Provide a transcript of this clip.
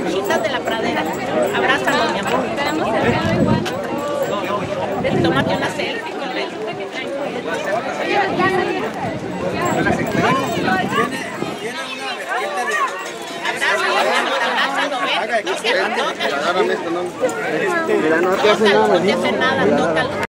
Conchitas de la Pradera. Abrázalo, mi amor. Tómate una selfie con él. Abrázalo, ven. No se lo toca. Mira, no te hace nada. No te hace nada, tócalo.